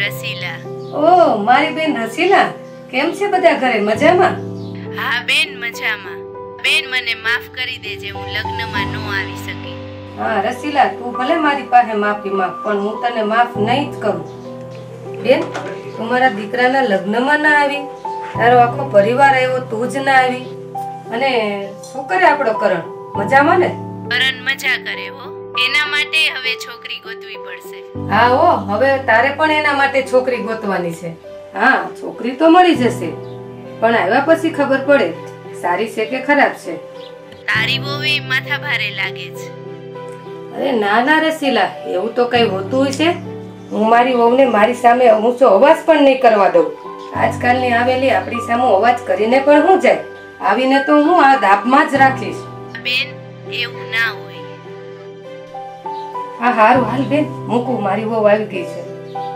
રસીલા. ઓ મારી બેન રસીલા, કેમ છે બધા ઘરે મજામાં? હા બેન મજામાં. બેન મને માફ કરી દેજે, હું લગ્નમાં ન આવી શકી. હા રસીલા, તું ભલે મારી પાસે માફી માંગ, પણ હું તને માફ નહીં જ કરું. બેન, તું મારા દીકરાના લગ્નમાં ના આવી, તારો આખો પરિવાર આવ્યો, તું જ ના આવી. અને શું કરે આપણો કરણ? મજામાં ને? કરણ મજા કરે હો. એના માટે હવે છોકરી ગોતવી પડશે. હા હો, હવે તારે પણ એના માટે છોકરી ગોતવાની છે. હા, છોકરી તો મળી જશે, પણ આવ્યા પછી ખબર પડે સારી છે કે ખરાબ છે. તારી વહુએ માથા ભારે લાગે છે. અરે ના ના રસીલા, એવું તો કઈ હોતું છે? હું મારી વહુને મારી સામે ઊંચો અવાજ પણ નહીં કરવા દઉં. આજકાલની આવેલી આપણી સામે અવાજ કરીને પણ હું જાય, આવીને તો હું આ દાબમાં જ રાખીશ. બેન, એવું ના હોય. હા હારું, હાલ બેન મૂકું, મારી વહુ આવી ગઈ છે.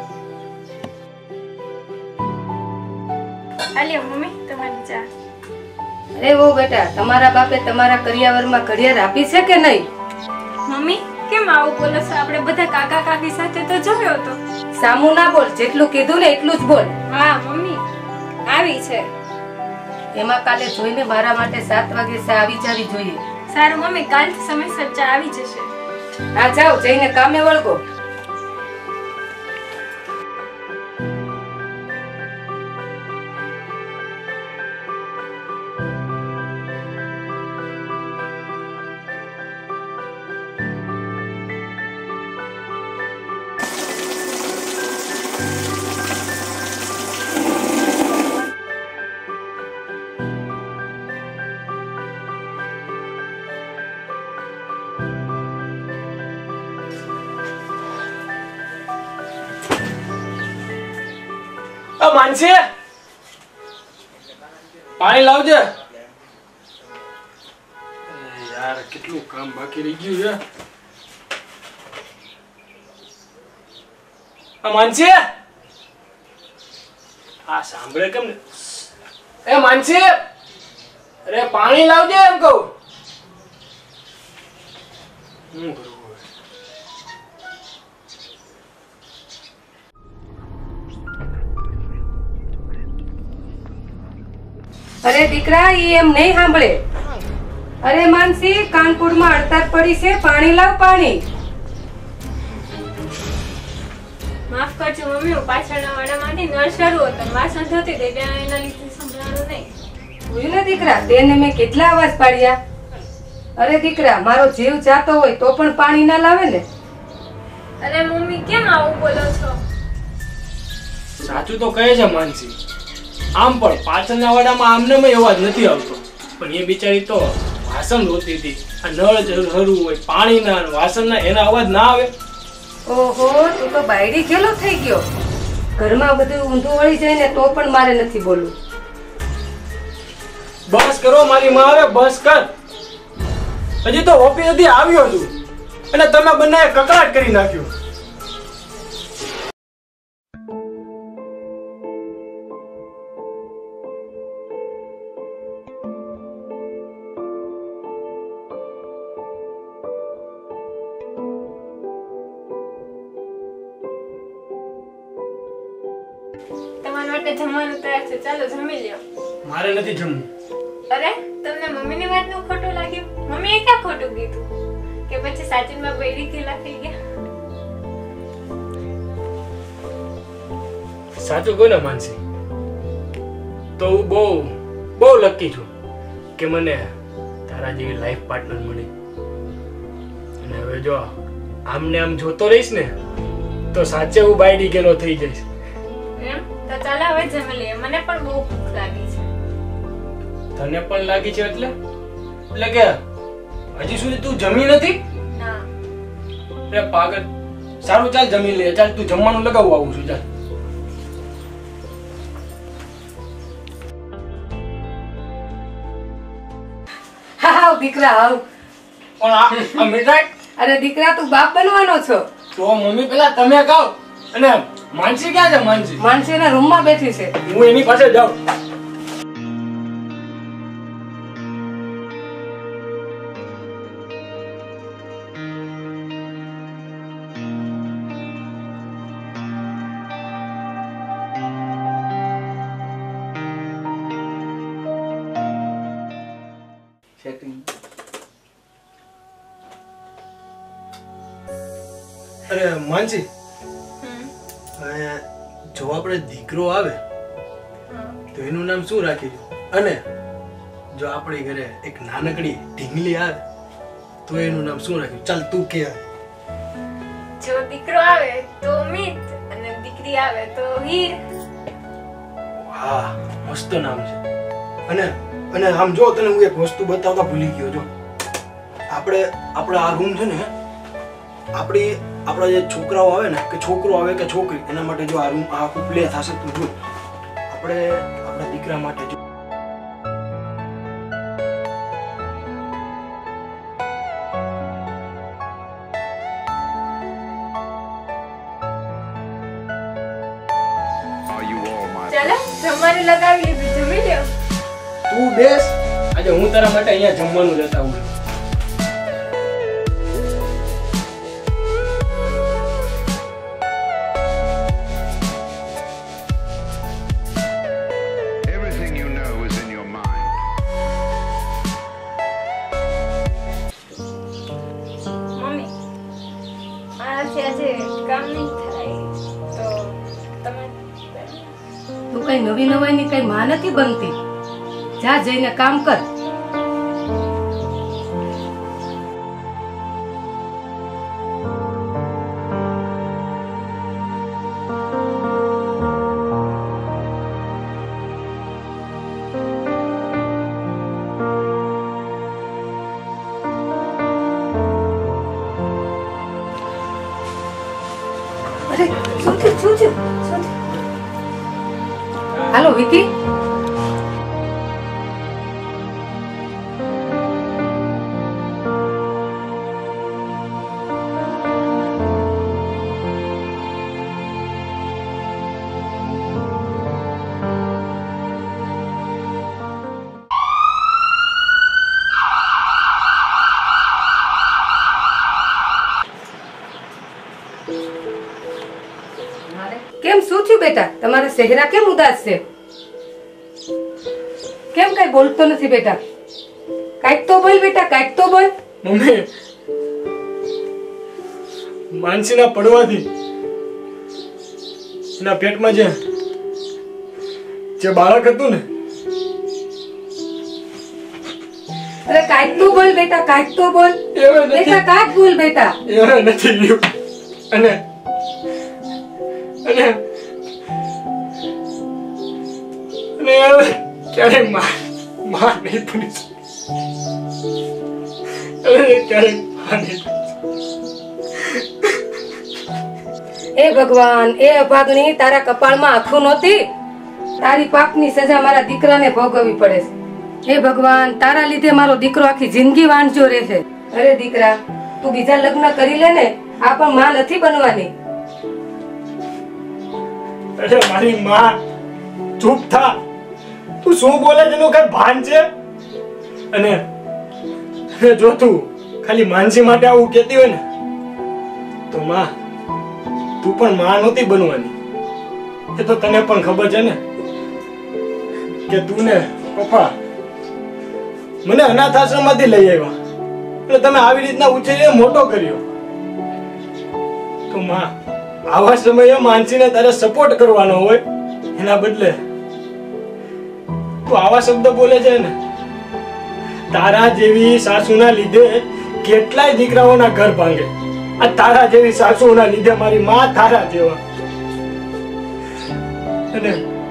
આલ્યો મમ્મી તમારી ચા. અરે વહુ બેટા, તમારા બાપે તમારા કરિયાવરમાં ઘડિયાળ આપી છે કે નહીં? મમ્મી કેમ આવું બોલો છો? આપણે બધા કાકા કાકી સાથે તો જોયો હતો. સામું ના બોલ, જેટલું કીધું ને એટલું જ બોલ. હા મમ્મી આવી છે. એમાં કાલે જોઈને મારા માટે 7 વાગે ચા આવી જવી જોઈએ. સારું મમ્મી, કાલથી સમયસર ચા આવી જશે. હા જાઓ, જઈને કામે વળગો. માનસી, પાણી લાવજે. યાર કેટલું કામ બાકી રહી ગયું છે. માનસી, આ સાંભળે કેમ ને? એ માનસી, અરે પાણી લાવજે એમ કહું. હું કરું? અરે દીકરા, ઈ એમ નહીં સાંભળે. અરે માનસી, કાનપુરમાં હડતાળ પડી છે, પાણી લાવ, પાણી. માફ કરજો મમ્મી, હું પાછળના વાડામાંથી નળ શરૂ હતો, વાસણ ધોતી હતી ત્યાં એના લીધે સંભળાણું નહીં. જોયું ને દીકરા, તેને મેં કેટલા અવાજ પાડ્યા. અરે દીકરા, મારો જીવ જાતો હોય તો પણ પાણી ના લાવે ને. અરે મમ્મી કેમ આવું બોલો છો? સાચું તો કહે છે માનસી. આમ પણ પાછળના વાડામાં આમને અવાજ નથી આવતો, પણ એ બિચારી તો વાસણ ધોતી હતી. આ નળ હરું હોય, પાણીના વાસણના, એના અવાજ ના આવે. ઓહો, તું તો બાયડી ગેલો થઈ ગયો. ઘરમાં બધું ઊંધું વળી જાય ને તો પણ મારે નથી બોલવું. બસ કરો મારી માં, હવે બસ કર. હજી તો ઓફિસ સુધી આવ્યો છું અને તમે બંને કકડાટ કરી નાખ્યો. તમારા માટે જમવાનું તૈયાર છે, ચાલો જમી લ્યો. મારે નથી જમવું. અરે તમને મમ્મીની વાતનું ખોટું લાગ્યું? મમ્મીએ ક્યાં ખોટું કીધું? કે પછી સાચીમાં બૈરી ગેલા થઈ ગયા? સાચું કહું ને માનસી, તો હું બહુ લકી છું કે મને તારા જેવી લાઈફ પાર્ટનર મળી. અને હવે જો આમને આમ જોતો રહીશ ને તો સાચે હું બાયડી ગેલો થઈ જઈશ. એમ તો ચાલો હવે જમી લઈએ, મને પણ બહુ ભૂખ લાગી છે. તને પણ લાગી છે એટલે કે હજી સુધી તું જમી નથી? ના. અરે પાગલ, સારું ચાલ જમી લે. ચાલ તું જમવાનું લગાવવા આવું છું. ચાલ. હા દીકરા આવ. પણ આ મીઠાઈ? અરે દીકરા, તું બાપ બનવાનો છો. તો મમ્મી પેલા તમે ખાઓ. અને માનસી ક્યાં છે? માનસી એના રૂમમાં બેઠી છે. હું એની પાસે જાઉં. અરે માનસી, જો આપણે દીકરો આવે તો એનું નામ શું રાખીશું? અને જો આપણી ઘરે એક નાનકડી ઢીંગલી આવે તો એનું નામ શું રાખ્યું? ચાલ તું કે. જો દીકરો આવે તો મિત અને દીકરી આવે તો હીર. વાહ, મસ્ત નામ છે. અને અને આમ જો તને હું એક વસ્તુ બતાવતા ભૂલી ગયો. જો આપણા આ રૂમ છે ને, આપણા જે છોકરાઓ આવે ને, કે છોકરો આવે કે છોકરી, એના માટે જો આ રૂમ આખું પ્લે થશે. તું જો આપણા દીકરા માટે જો ચાલો જમવાનું લગાવી લીધું, જમી લ્યો. તું બેસ, આજે હું તારા માટે અહીંયા જમવાનું લેતા આવું. Everything you know is in your mind. Mummy, આનાથી આજે કામ નહીં થાય તો તમે તું કઈ નવી નવાઈની કઈ માં નથી બનતી. જા જઈને કામ કર. અરે શું થયું? હાલો વિકી. કેમ શું થયું બેટા? તમારા ચહેરા કેમ ઉદાસ છે? કેમ કઈ બોલતો નથી બેટા? કાઈક તો બોલ બેટા, કાઈક તો બોલ. મમ્મી, માનસીના પડવાથી એના પેટમાં જે બાળક હતું ને, અરે કાઈક તો બોલ બેટા, કાઈક તો બોલ બેટા, કાઈક બોલ બેટા. એ નથી રહ્યું. અને અને અને ક્યારે માં નહીં બની શકે. ક્યારે માં નહીં. એ ભગવાન, એ અભાગણી, તારા કપાળમાં આંખો નહોતી. તારી પાપની સજા મારા દીકરાને ભોગવવી પડે છે. હે ભગવાન, તારા લીધે મારો દીકરો આખી જિંદગી વાંઢો રહેશે. અરે દીકરા, તું બીજા લગ્ન કરી લે ને, આ પણ માં નથી બનવાની. અરે મારી માં, ચૂપ થા. તું શું બોલે છે એનું કઈ ભાન છે? અને જો તું ખાલી માનસી માટે આવું કહેતી હોય ને, તો માં, તું પણ માં નહોતી બનવાની. એ તો તને પણ ખબર છે ને કે તું ને પપ્પા મને અનાથ આશ્રમમાંથી લઈ આવ્યા અને તમે આવી રીતના ઉછેરીને મોટો કર્યો. તો માં, આવા સમયે માનસીને તારે સપોર્ટ કરવાનો હોય, એના બદલે તું આવા શબ્દ બોલે છે ને. તારા જેવી સાસુના લીધે કેટલાય દીકરાઓના ઘર ભાંગે. આ તારા જેવી સાસુના લીધે મારી માં તારા જેવા. અને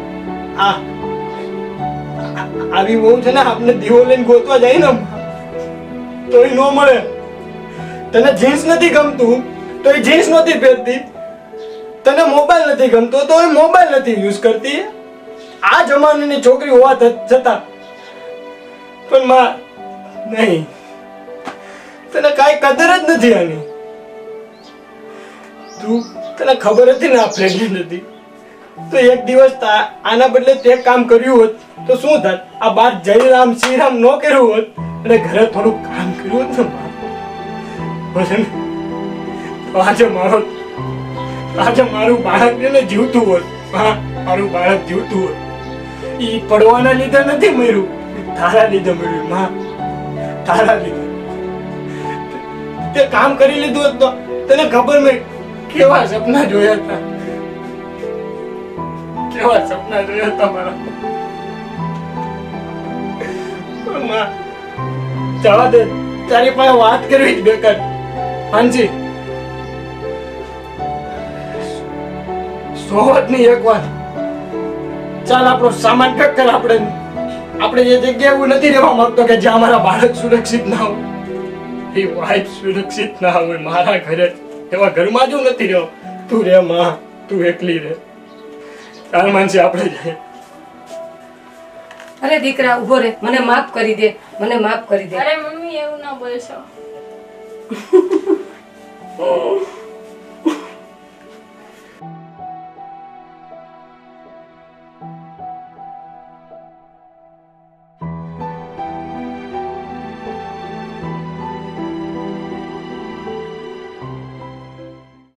આવી બહુ છે ને, આપણે દીવો લઈને ગોતવા જાય ને તોય ન મળે. તને જીન્સ નથી ગમતું તો એ જીન્સ નથી પહેરતી. તને મોબાઈલ નથી ગમતો તો એ મોબાઈલ નથી યુઝ કરતી. આ જમાનાની છોકરી હોવા છતાં પણ માં નહીં, તને કાંઈ કદર જ નથી આની. તને ખબર હતી ને આ પ્રેગ્નન્ટ હતી, તો એક દિવસ આના બદલે તે કામ કર્યું હોત તો શું થાત? આ બાર જય રામ શ્રી રામ ન કર્યું હોત અને ઘરે થોડું કામ કર્યું હોત ને, તો આજે મારું બાળક ને જીવતું હોત. મારું બાળક જીવતું હોત. ઈ પડવાના લીધે નથી મર્યું, તારા લીધે મર્યું. માં, તારા લીધે તે કામ કરી લીધું હોત તો તને ખબર કેવા સપના જોયા હતા, કેવા સપના જોયા હતા મારા. પણ માં, જવા દે, તારી પાસે વાત કરવી જ બેકાર. હાંજી, સોવત ની એક વાત. ચાલ આપણો સામાન પેક કર. આપણે જે જગ્યાએ એવું નથી રહેવા માંગતો કે જ્યાં મારા બાળક સુરક્ષિત ના હોય, એ વાઇફ સુરક્ષિત ના હોય મારા ઘરે. એવા ઘરમાં જ હું નથી રહ્યો. તું રે માં, તું એકલી રે. ચાલ માનસી, આપણે જઈએ. અરે દીકરા ઉભો રે, મને માફ કરી દે, મને માફ કરી દે. અરે મમ્મી એવું ના બોલશો.